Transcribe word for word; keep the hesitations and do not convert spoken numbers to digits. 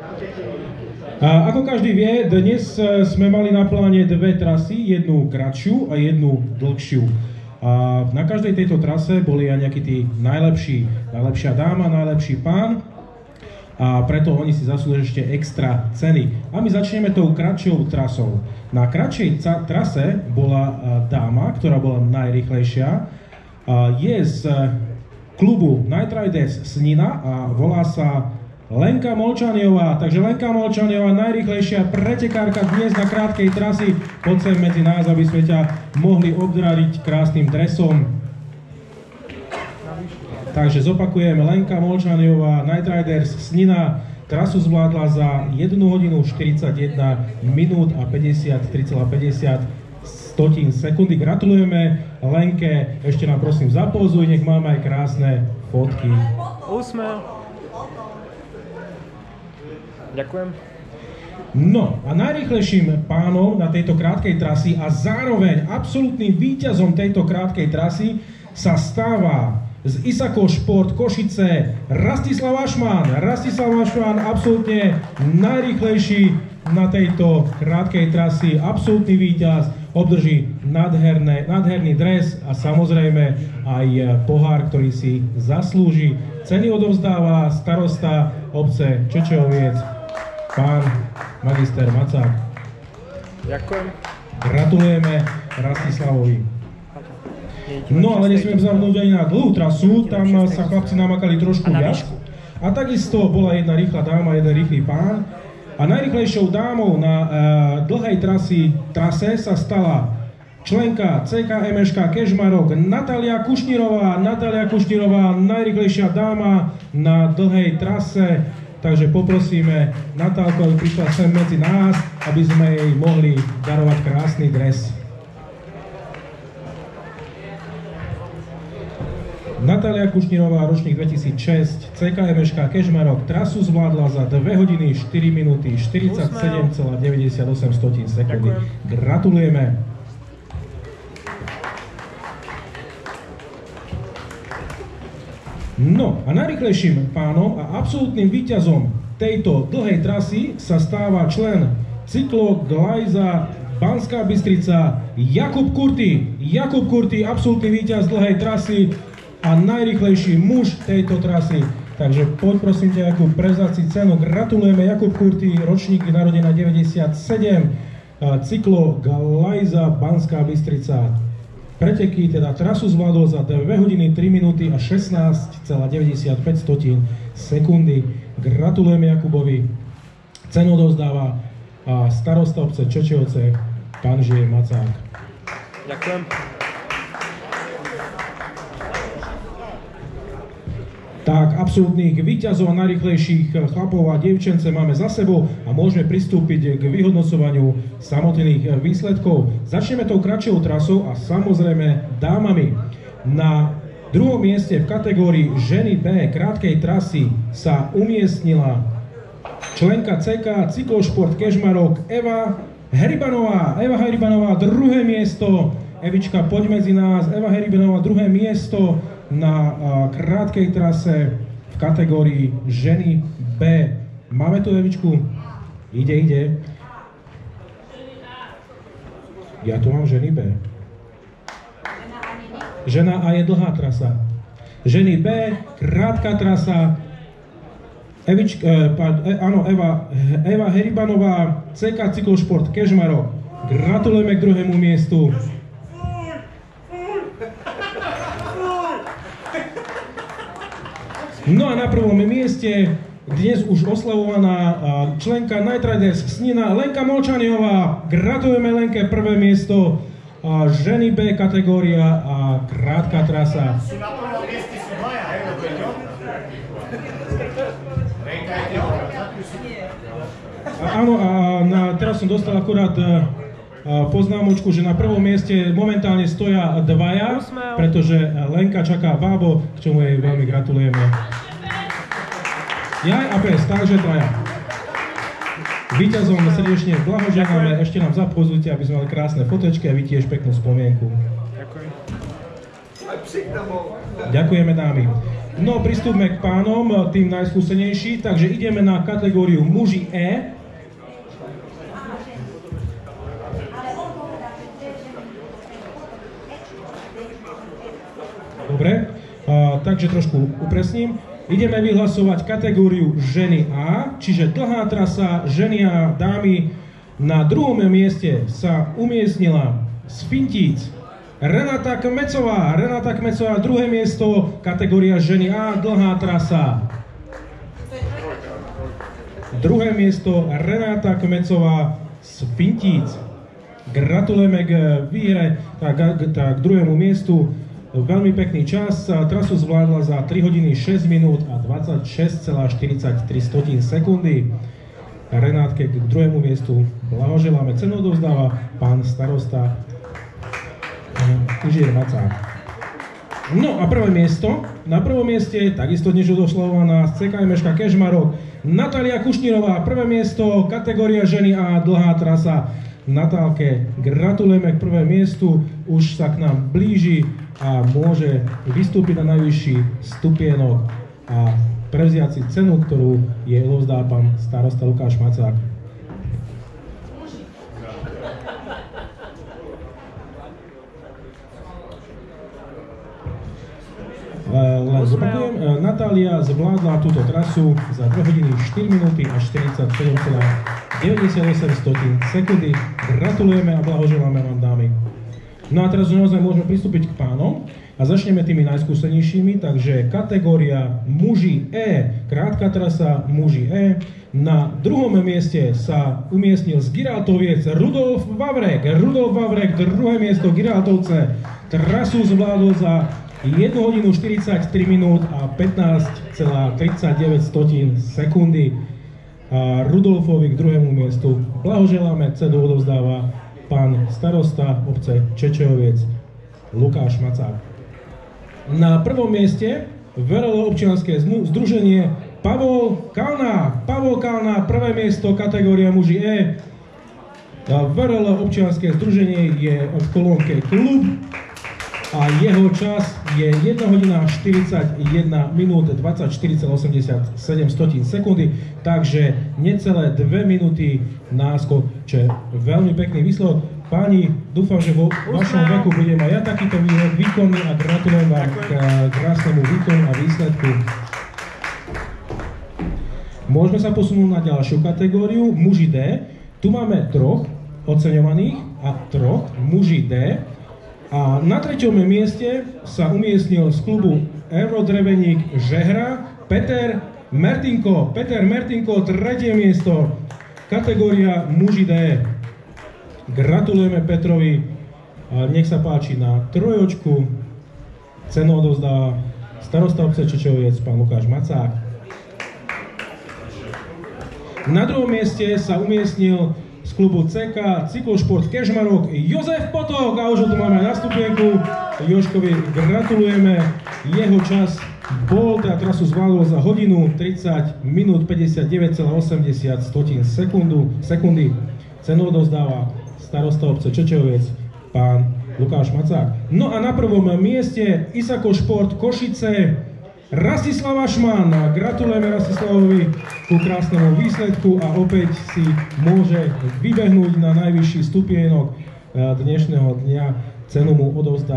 A ako každý vie, dnes sme mali na pláne dve trasy, jednu kratšiu a jednu dlhšiu. A na každej tejto trase boli aj nejakí tí najlepší, najlepšia dáma, najlepší pán. A preto oni si zaslúžia ešte extra ceny. A my začneme tou kratšou trasou. Na kratšej trase bola dáma, ktorá bola najrýchlejšia. Je z klubu Night Riders Snina a volá sa Lenka Molčaniová. Takže Lenka Molčaniová, najrýchlejšia pretekárka dnes na krátkej trasy. Poď sem medzi nás, aby sme ťa mohli obdrariť krásnym dresom. Takže zopakujem, Lenka Molčaniová, Night Riders Snina, trasu zvládla za jednu hodinu štyridsaťjeden minút a päťdesiattri celá päťdesiat sekundy. Gratulujeme Lenke, ešte nám prosím zapózuj, nech máme aj krásne fotky. Úsmev. Ďakujem. No a najrýchlejším pánom na tejto krátkej trasy a zároveň absolútnym víťazom tejto krátkej trasy sa stáva z Isako Šport Košice Rastislav Ašman. Rastislav Ašman, absolútne najrýchlejší na tejto krátkej trasy, absolútny víťaz, obdrží nádherné, nádherný dres a samozrejme aj pohár, ktorý si zaslúži. Ceny odovzdáva starosta obce Čečeoviec, pán magister Macák. Ďakujem. Gratulujeme Rastislavovi. No ale nesmiem zabudnúť aj na dlhú trasu, tam sa chlapci namakali trošku viac. A takisto bola jedna rýchla dáma, jeden rýchly pán. A najrýchlejšou dámou na uh, dlhej trasy, trase sa stala členka cé ká em eška Kežmarok Natália Kušnírová. Natália Kušnírová, najrýchlejšia dáma na dlhej trase. Takže poprosíme Natálku, aby prišla sem medzi nás, aby sme jej mohli darovať krásny dres. Natália Kušnírová, ročník dvetisícšesť, cé ká em eška Kežmarok, trasu zvládla za dve hodiny štyri minúty štyridsaťsedem celá deväťdesiatosem sekundy. Gratulujeme. No a najrýchlejším pánom a absolútnym víťazom tejto dlhej trasy sa stáva člen Cyklo Glajza Banská Bystrica Jakub Kurty. Jakub Kurty, absolútny víťaz dlhej trasy a najrýchlejší muž tejto trasy. Takže poď prosím ťa, Jakub, prevzať si cenu. Gratulujeme, Jakub Kurty, ročník narodená deväťdesiatsedem, Cyklo Glajza Banská Bystrica. Preteky, teda trasu zvládol za dve hodiny tri minúty a šestnásť celá deväťdesiatpäť sekundy. Gratulujeme Jakubovi. Cenu odovzdáva starosta obce Čečeovce, pán Žije Macák. Ďakujem. Tak, absolútnych víťazov a najrýchlejších chlapov a dievčence máme za sebou a môžeme pristúpiť k vyhodnocovaniu samotných výsledkov. Začneme tou kratšou trasou a samozrejme dámami. Na druhom mieste v kategórii ženy B krátkej trasy sa umiestnila členka cé ká Cyklošport Kežmarok Eva Heribanová. Eva Heribanová, druhé miesto. Evička, poď medzi nás. Eva Heribanová, druhé miesto na krátkej trase v kategórii ženy B. Máme tu Evičku? Ide, ide. Ja tu mám ženy B. Žena A je dlhá trasa. Ženy B, krátka trasa. Evička, eh, áno, Eva, Eva Heribanová, cé ká Cyklošport Kežmarok. Gratulujeme k druhému miestu. No a na prvom mieste dnes už oslavovaná členka Night Riders Snina Lenka Molčaniová. Gratulujeme Lenke, prvé miesto, ženy B kategória a krátka trasa. A áno, a na, teraz som dostal akurát poznámočku, že na prvom mieste momentálne stoja dvaja, pretože Lenka čaká bábo, k čomu jej veľmi gratulujeme. Jaj a pes, takže traja. Víťazom srdečne blahoželáme, ešte nám zapozujte, aby sme mali krásne fotečky a vy tiež peknú spomienku. Ďakujem. Ďakujeme dámy. No, pristúpme k pánom, tým najskúsenejší, takže ideme na kategóriu muži E. Dobre, a, takže trošku upresním. Ideme vyhlasovať kategóriu ženy A, čiže dlhá trasa ženy a dámy. Na druhom mieste sa umiestnila z Fintíc Renata Kmecová. Renata Kmecová, druhé miesto, kategória ženy A, dlhá trasa. Druhé miesto Renata Kmecová z Fintíc. Gratulujeme k výhre, tak, tak k druhému miestu. Veľmi pekný čas, trasu zvládla za tri hodiny šesť minút a dvadsaťšesť celá štyridsaťtri sekundy. Renátke k druhému miestu blahoželáme. Cenu odovzdáva pán starosta Inžinier Macák. No a prvé miesto, na prvom mieste, takisto dnes odoslovaná z cé ká em eška Kežmarok, Natália Kušnírová, prvé miesto, kategória ženy A, dlhá trasa. Natálke gratulujeme k prvému miestu, už sa k nám blíži a môže vystúpiť na najvyšší stupienok a prevziať si cenu, ktorú jej odovzdá pán starosta Lukáš Macák. Len zopakujem, Natália zvládla túto trasu za dve hodiny štyri minúty a štyridsaťsedem celá deväťdesiatosem sekundy. Gratulujeme a blahoželáme vám, dámy. No a teraz už naozaj môžeme pristúpiť k pánom a začneme tými najskúsenejšími, takže kategória muži E, krátka trasa muži E. Na druhom mieste sa umiestnil z Giraltoviec Rudolf Vavrek. Rudolf Vavrek, druhé miesto Giraltovce, trasu zvládol za jednu hodinu štyridsaťtri minút a pätnásť celá tridsaťdeväť sekundy. A Rudolfovi k druhému miestu blahoželáme, cenu odovzdáva pán starosta obce Čečejoviec Lukáš Macák. Na prvom mieste velelo občianske združenie Pavol Kalná. Pavol Kalná, prvé miesto, kategória muži E. Velelo občianske združenie je v kolónke klub a jeho čas je jedna hodina štyridsaťjeden minút dvadsaťštyri celá osemdesiatsedem sekundy, takže necelé dve minúty náskok, čo je veľmi pekný výsledok. Páni, dúfam, že vo vašom veku budem aj ja takýto výkonný a gratulujem vám k krásnemu výkonu a výsledku. Môžeme sa posunúť na ďalšiu kategóriu, muži D. Tu máme troch oceňovaných a troch muži D. A na treťom mieste sa umiestnil z klubu Eurodreveník Žehra Peter Mertinko. Peter Mertinko, tretie miesto, kategória muži D. Gratulujeme Petrovi a nech sa páči na trojočku. Cenu odovzdáva starosta obce Čečejoviec pán Lukáš Macák. Na druhom mieste sa umiestnil z klubu cé ká Cyklošport Kežmarok Jozef Potok a už ho tu máme na stupienku. Jožkovi gratulujeme, jeho čas bol, teda trasu zvládol za hodinu tridsať minút päťdesiatdeväť celá osemdesiat sekundy. Cenu odovzdáva starosta obce Čečejoviec pán Lukáš Macák. No a na prvom mieste Isako Šport Košice Rastislav Ašman. Gratulujeme Rastislavovi ku krásnemu výsledku a opäť si môže vybehnúť na najvyšší stupienok dnešného dňa. Cenu mu odovzdá